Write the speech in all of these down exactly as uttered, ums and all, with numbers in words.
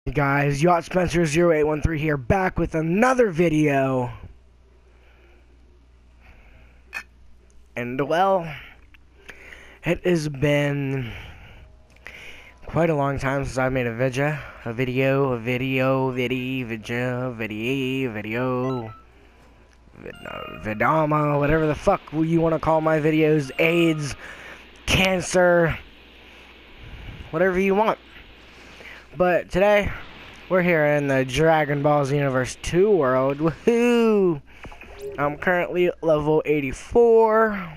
Guys, Yacht Spencer zero eight one three here, back with another video. And well, it has been quite a long time since I made a video, a video, a video, video, video, video, video, vidama, whatever the fuck you want to call my videos, AIDS, cancer, whatever you want. But today, we're here in the Dragon Ball Xenoverse two world. Woohoo! I'm currently at level eighty-four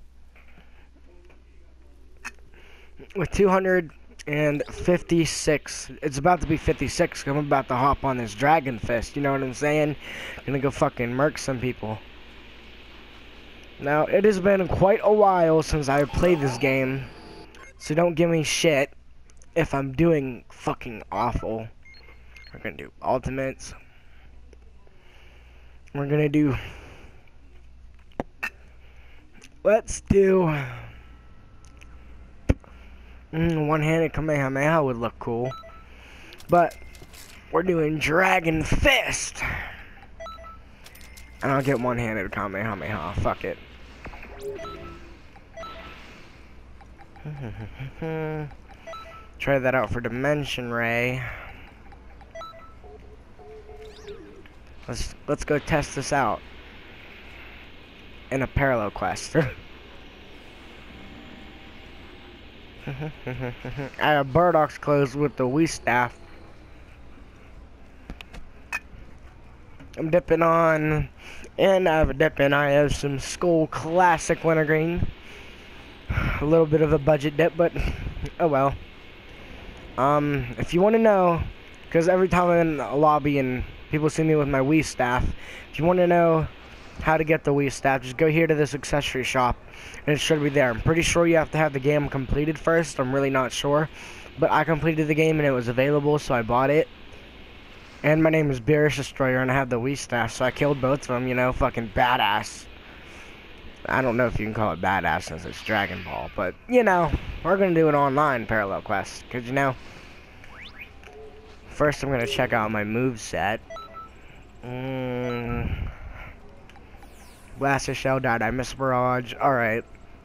with two hundred fifty-six. It's about to be fifty-six. I'm about to hop on this Dragon Fist. You know what I'm saying? Gonna go fucking murk some people. Now, it has been quite a while since I played this game, so don't give me shit if I'm doing fucking awful. We're gonna do ultimates. We're gonna do... Let's do... Mm, one-handed Kamehameha would look cool. But, we're doing Dragon Fist! And I'll get one-handed Kamehameha. Fuck it. Try that out for Dimension Ray. Let's let's go test this out in a parallel quest. I have Burdocks clothes with the Wii staff. I'm dipping on, and I have a dip in. I have some Skull Classic Wintergreen. A little bit of a budget dip, but oh well. Um, if you want to know, because every time I'm in a lobby and people see me with my Wii staff, if you want to know how to get the Wii staff, just go here to this accessory shop, and it should be there. I'm pretty sure you have to have the game completed first. I'm really not sure, but I completed the game and it was available, so I bought it. And my name is Beerus Destroyer, and I have the Wii staff, so I killed both of them, you know, fucking badass. I don't know if you can call it badass since it's Dragon Ball, but, you know, we're going to do an online parallel quest, because, you know, first I'm going to check out my moveset. Mm. Blaster Shell, Died I Miss Barrage, alright.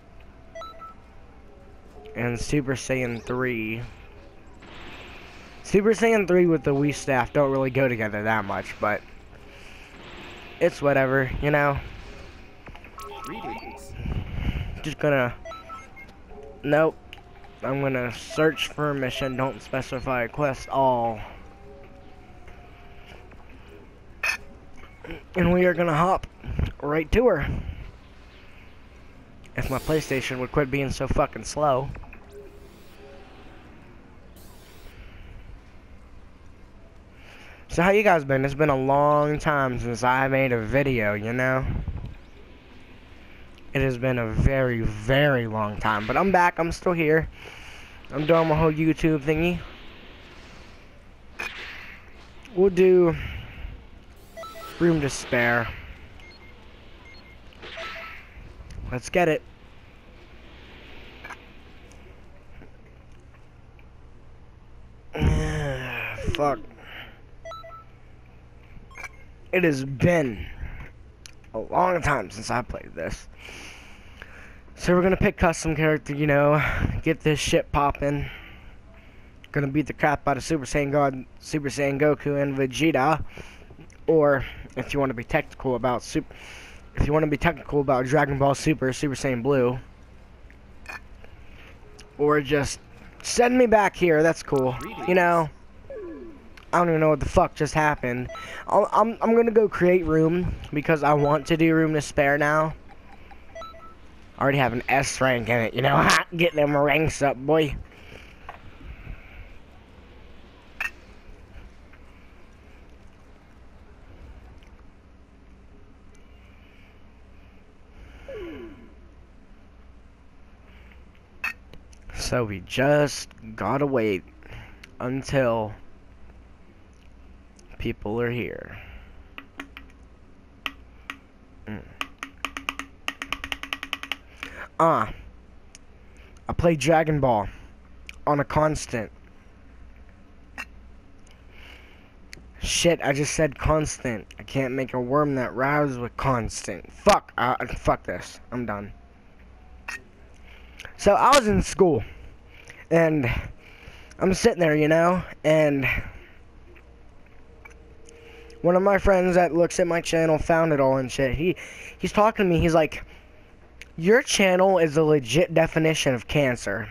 And Super Saiyan three. Super Saiyan three with the Wii staff don't really go together that much, but it's whatever, you know. Just gonna... Nope. I'm gonna search for a mission, don't specify a quest all. And we are gonna hop right to her. If my PlayStation would quit being so fucking slow. So how you guys been? It's been a long time since I made a video, you know? It has been a very, very long time. But I'm back, I'm still here. I'm doing my whole YouTube thingy. We'll do Room to Spare. Let's get it. Fuck. It has been a long time since I played this. So we're gonna pick custom character, you know, get this shit poppin'. Gonna beat the crap out of Super Saiyan God, Super Saiyan Goku, and Vegeta. Or if you want to be technical about Super, if you want to be technical about Dragon Ball Super, Super Saiyan Blue. Or just send me back here. That's cool. You know. I don't even know what the fuck just happened. I'll, I'm I'm gonna go create room because I want to do Room to Spare now. I already have an S rank in it, you know. Get them ranks up, boy. So we just gotta wait until people are here. Mm. Ah, uh, I play Dragon Ball on a constant. Shit, I just said constant. I can't make a worm that rhymes with constant. Fuck, uh, fuck this. I'm done. So I was in school, and I'm sitting there, you know, and one of my friends that looks at my channel found it all and shit. He, he's talking to me. He's like, "Your channel is a legit definition of cancer."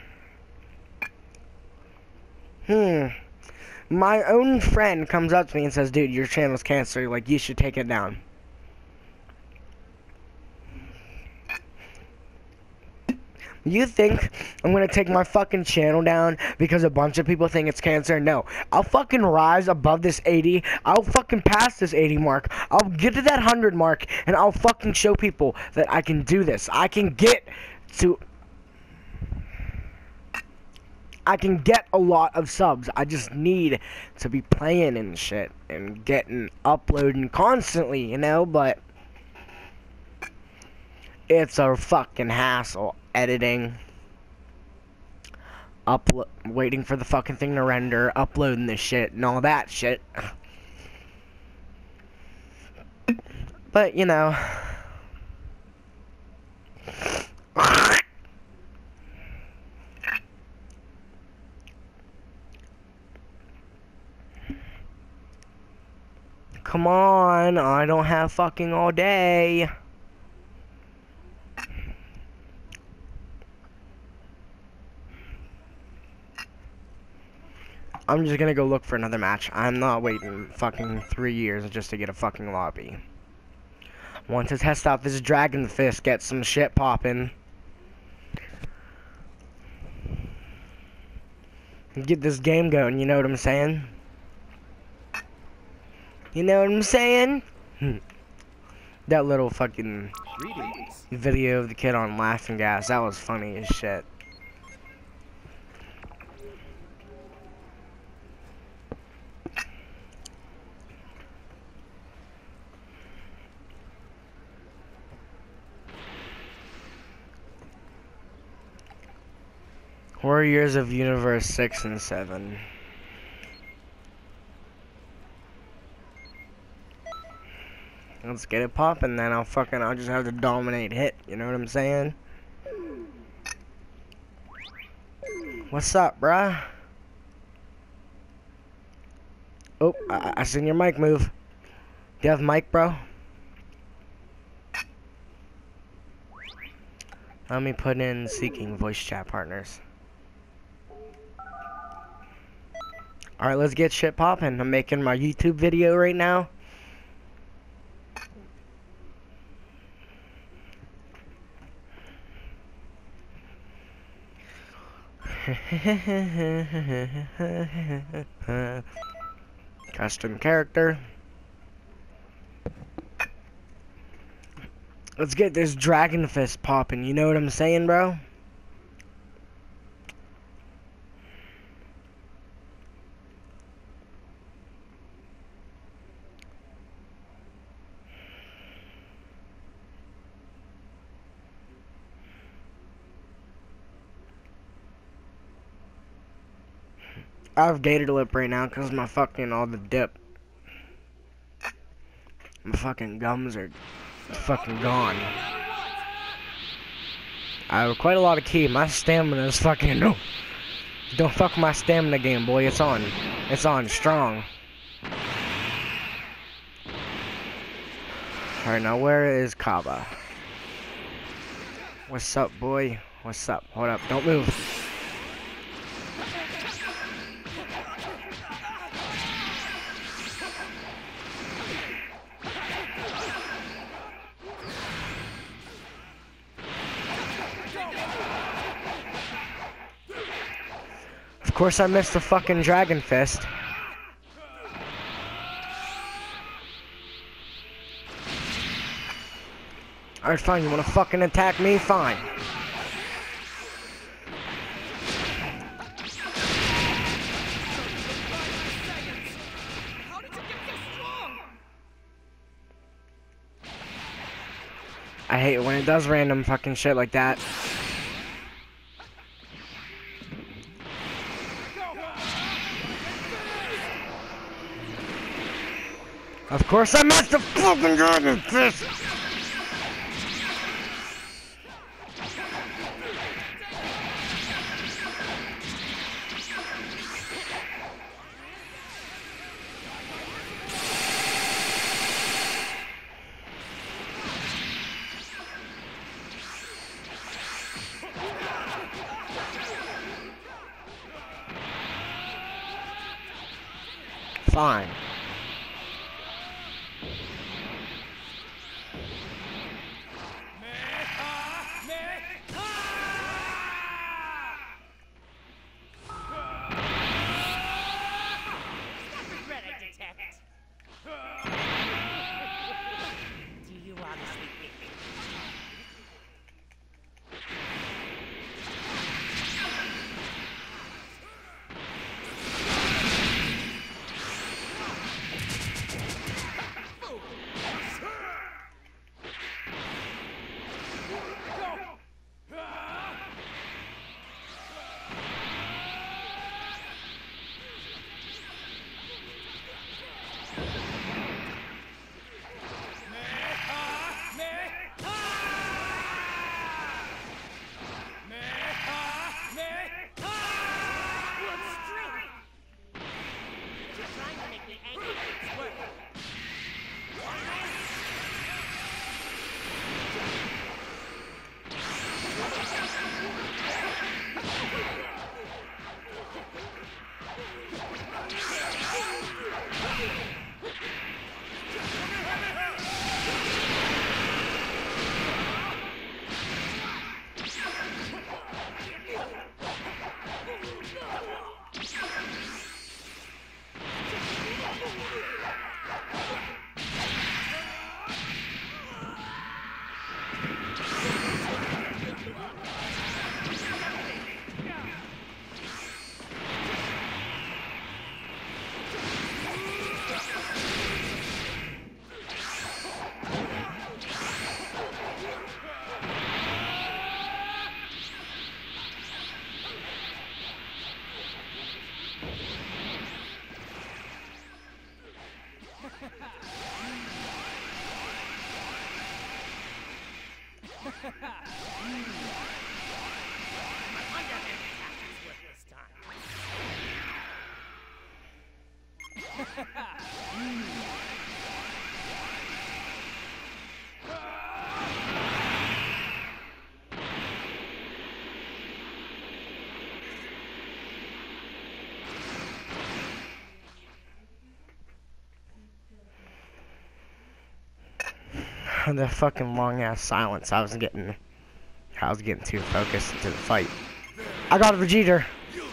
Hmm. My own friend comes up to me and says, "Dude, your channel's cancer. Like, you should take it down." You think I'm gonna take my fucking channel down because a bunch of people think it's cancer? No. I'll fucking rise above this eighty. I'll fucking pass this eighty mark. I'll get to that one hundred mark, and I'll fucking show people that I can do this. I can get to... I can get a lot of subs. I just need to be playing and shit and getting uploading constantly, you know, but it's a fucking hassle editing, upload, waiting for the fucking thing to render, uploading this shit and all that shit. But, you know, come on, I don't have fucking all day. I'm just gonna go look for another match. I'm not waiting fucking three years just to get a fucking lobby. Want to test out this Dragon Fist, get some shit poppin'. Get this game going, you know what I'm saying? You know what I'm saying? That little fucking video of the kid on Laughing Gas, that was funny as shit. Warriors of Universe six and seven. Let's get it poppin', then I'll fucking, I'll just have to dominate hit, you know what I'm saying? What's up, bruh? Oh, I, I seen your mic move. Do you have mic, bro? Let me put in seeking voice chat partners. Alright, let's get shit poppin'. I'm making my YouTube video right now. Custom character. Let's get this Dragon Fist poppin', you know what I'm saying, bro? I have gator lip right now because my fucking all the dip. My fucking gums are fucking gone. I have quite a lot of ki. My stamina is fucking no. Don't fuck my stamina game, boy. It's on. It's on strong. Alright, now where is Kaba? What's up, boy? What's up? Hold up. Don't move. Of course I missed the fucking Dragon Fist. Alright, fine, you wanna fucking attack me? Fine. I hate it when it does random fucking shit like that. Of course I messed the fucking dragon fist! Fine. The fucking long ass silence. I was getting, I was getting too focused into the fight. I got a Vegeta.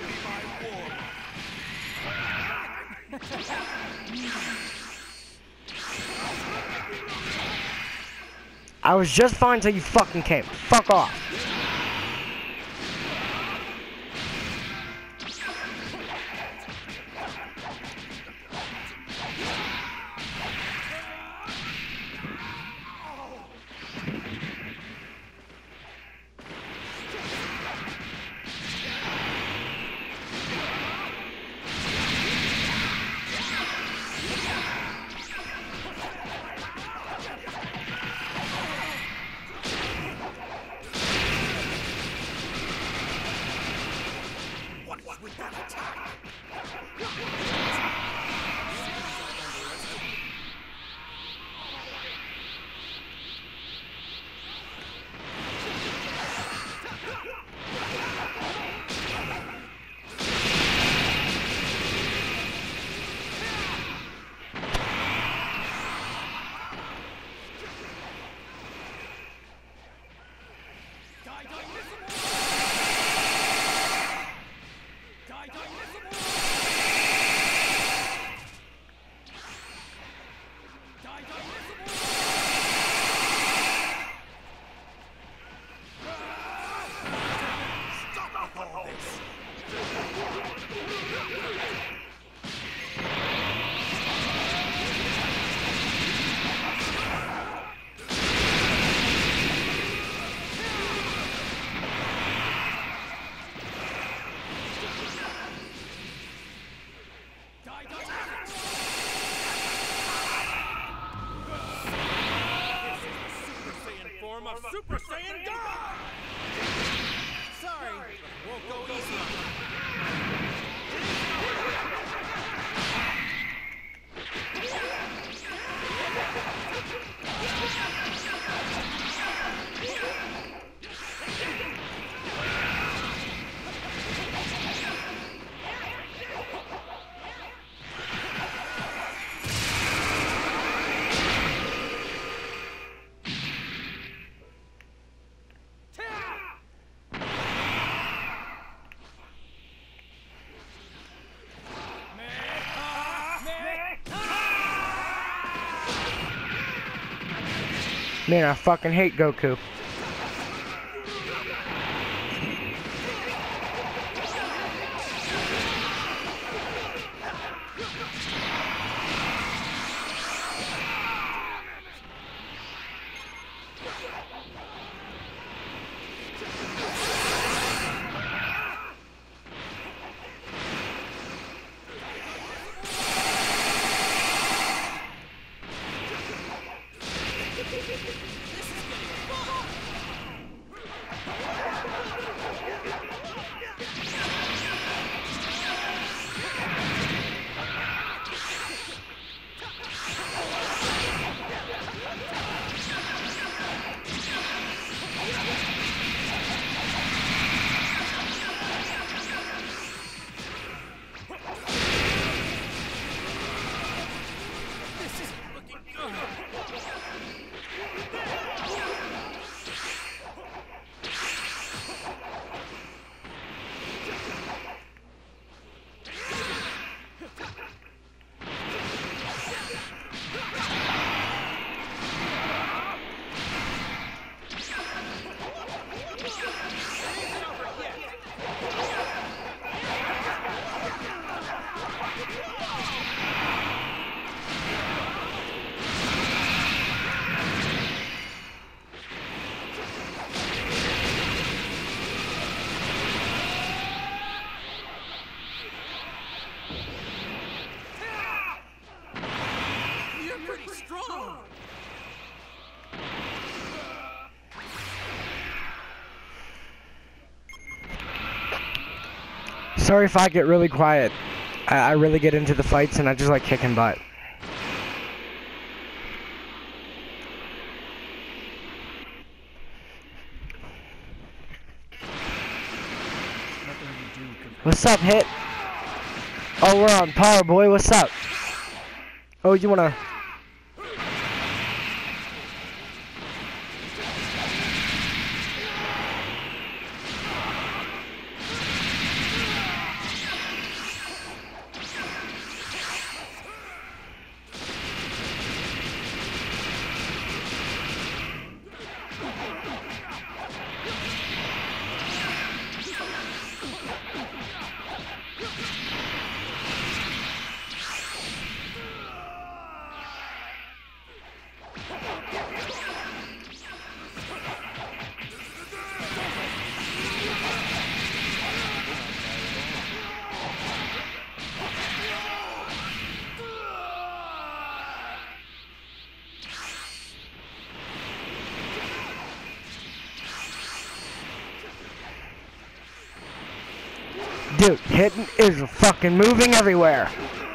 I was just fine until you fucking came. Fuck off. of Super Saiyan God! Sorry, won't go easy on you. Man, I fucking hate Goku. Sorry if I get really quiet. I, I really get into the fights and I just like kicking butt. What's up, Hit? Oh, we're on Power Boy. What's up? Oh, you wanna... Dude, Hitting is fucking moving everywhere.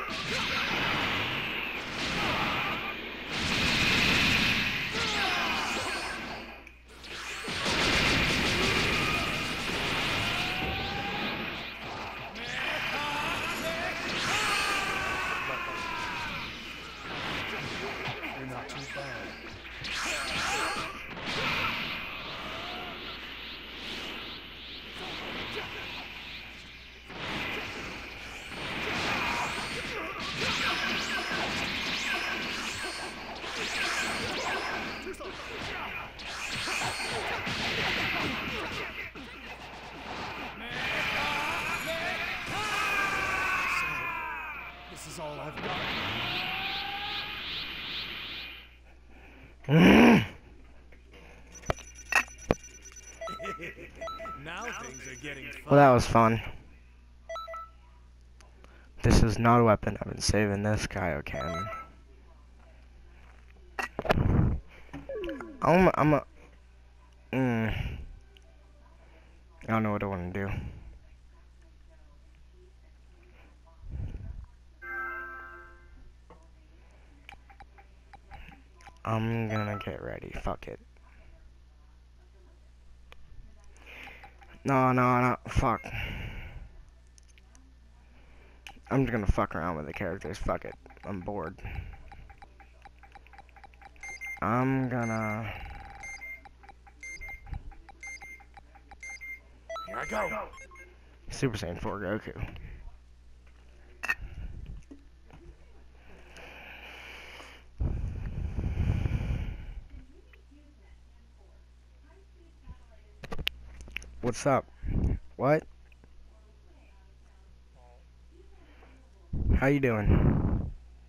You're not too bad. This is all I've got. Now things are getting fun. Well, that was fun. This is not a weapon. I've been saving this Kaioken. I'm, I'm a, Mm. I don't know what I want to do. I'm gonna get ready. Fuck it. No, no, no. Fuck. I'm just gonna fuck around with the characters. Fuck it. I'm bored. I'm gonna... Here I go. Super Saiyan four Goku. What's up? What? How you doing?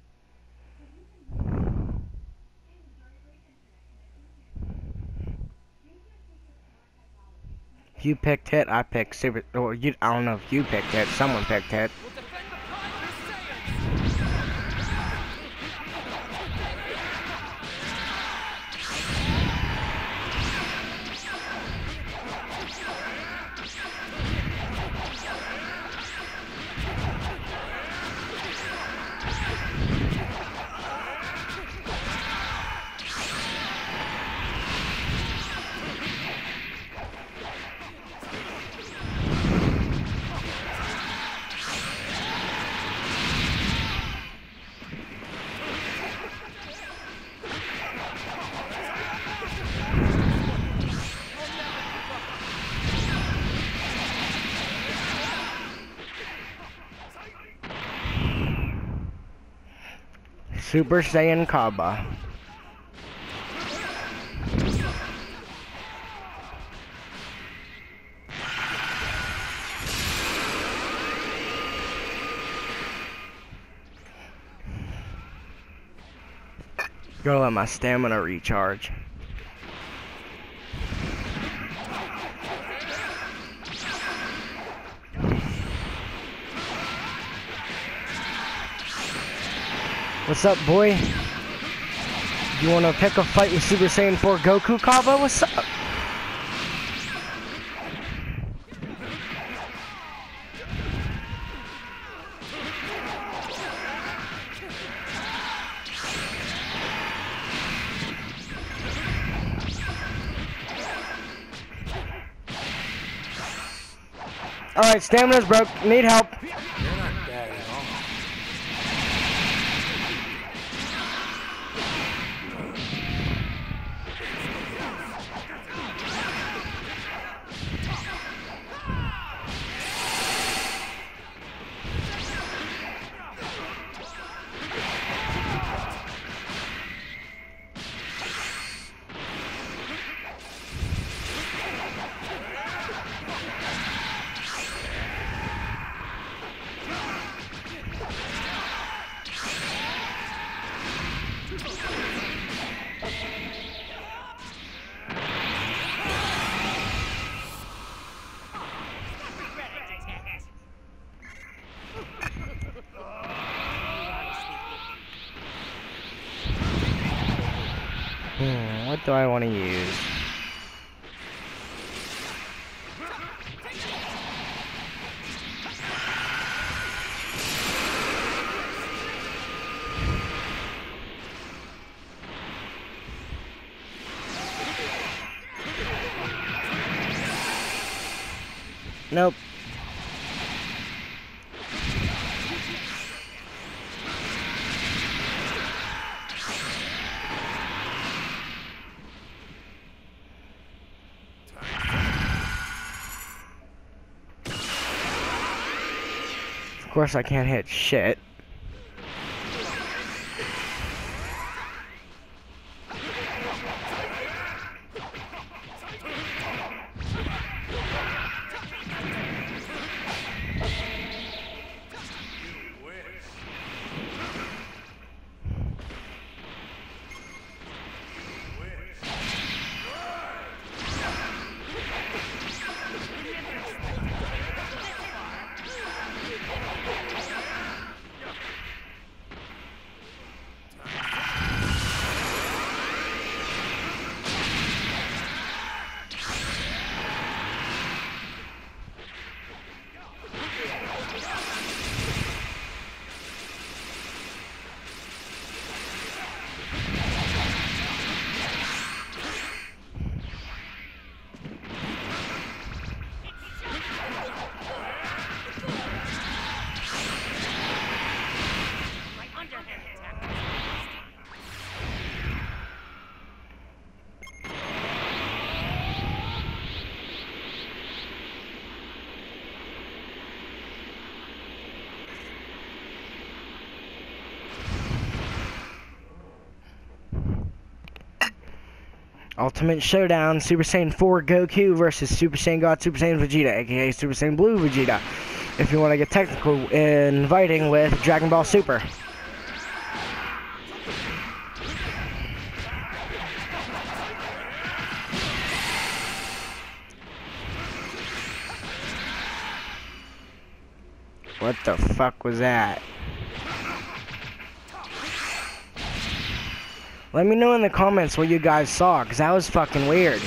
You picked it, I picked Super... Or you, I don't know if you picked it, someone picked it. We'll defend the Prime Saiyans. Super Saiyan Kaba. Gonna let my stamina recharge. What's up, boy? You wanna pick a fight with Super Saiyan four Goku, Kaba? What's up? Alright, stamina's broke. Need help. You're not bad at all. Hmm, what do I want to use? Nope. Of course I can't hit shit. Ultimate Showdown, Super Saiyan four Goku versus Super Saiyan God Super Saiyan Vegeta, aka Super Saiyan Blue Vegeta. If you want to get technical, inviting with Dragon Ball Super. What the fuck was that? Let me know in the comments what you guys saw, because that was fucking weird.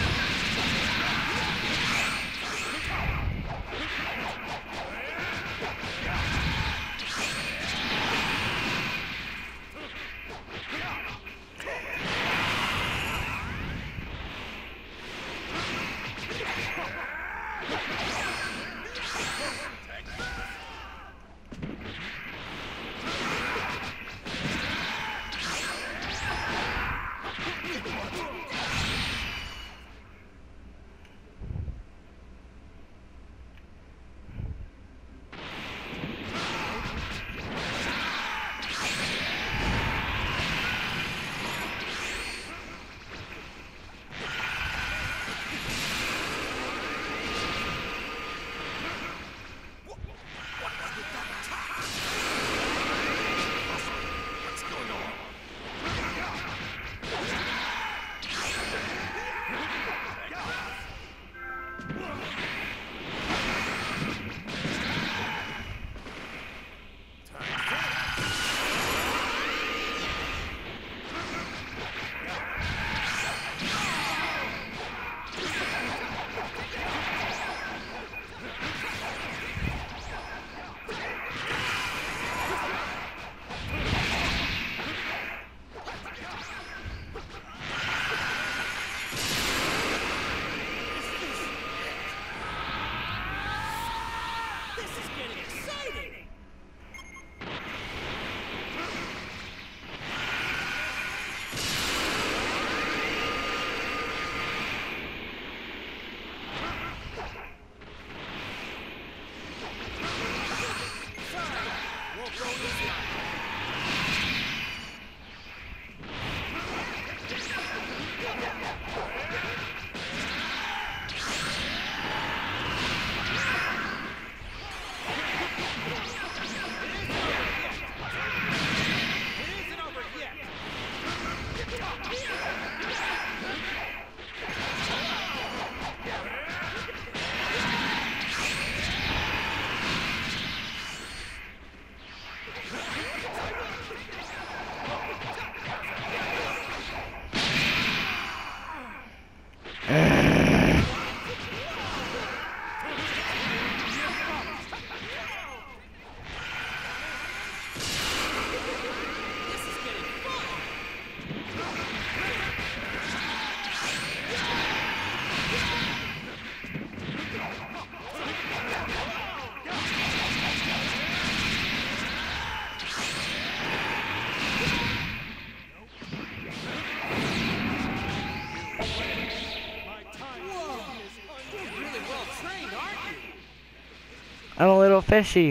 I'm a little fishy.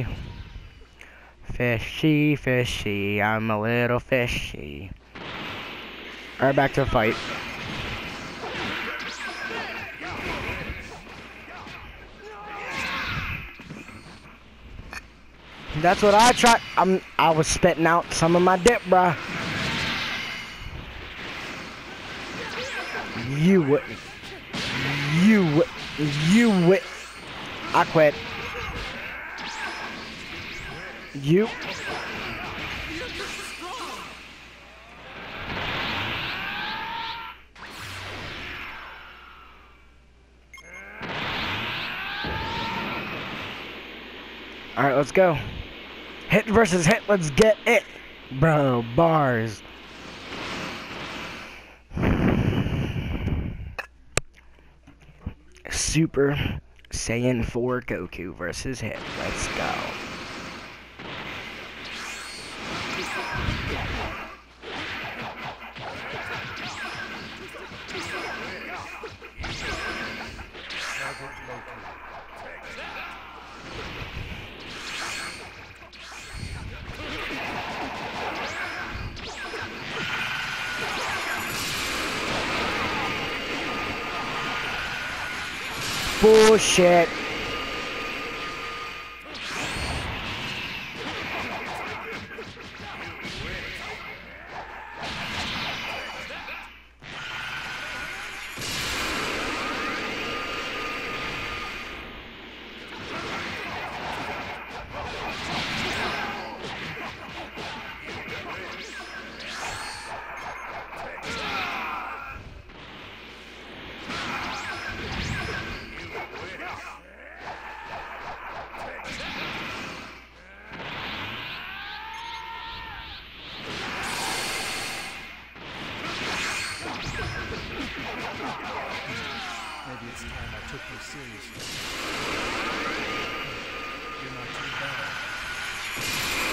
Fishy, fishy, I'm a little fishy. Alright, back to the fight. That's what I tried. I'm. I was spitting out some of my dip, bruh. You would. You would. You would. I quit. You. Alright, let's go. Hit versus hit, let's get it. Bro, bars. Super Saiyan four Goku versus hit. Let's go. Bullshit. Maybe it's time I took you seriously. You're not too bad.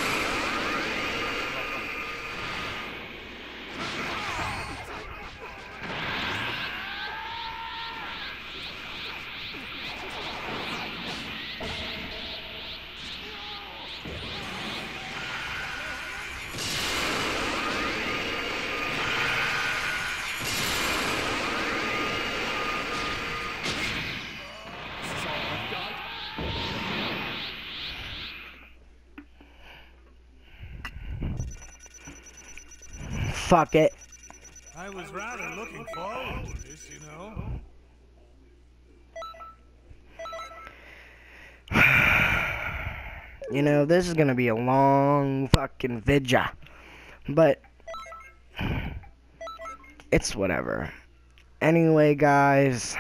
This is all I've got. Fuck it. I was rather looking forward to this, you know. You know, this is gonna be a long fucking vidya. But it's whatever. Anyway, guys.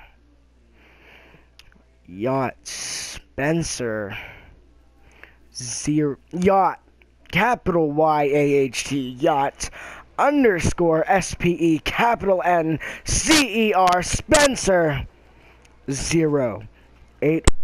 Yacht Spencer Zero Yacht capital Y A H T Yacht underscore S P E capital N C E R Spencer zero eight